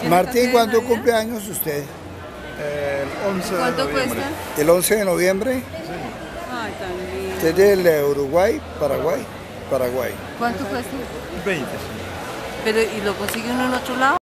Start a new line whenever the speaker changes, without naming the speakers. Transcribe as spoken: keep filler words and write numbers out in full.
Martín, ¿cuándo cumple años usted?
El once de
¿Cuánto
noviembre.
cuesta?
¿El once de noviembre?
Ay, tan lindo.
¿Usted es de Uruguay? ¿Paraguay? Paraguay.
¿Cuánto cuesta?
veinte.
Pero, ¿y lo consigue uno en otro lado?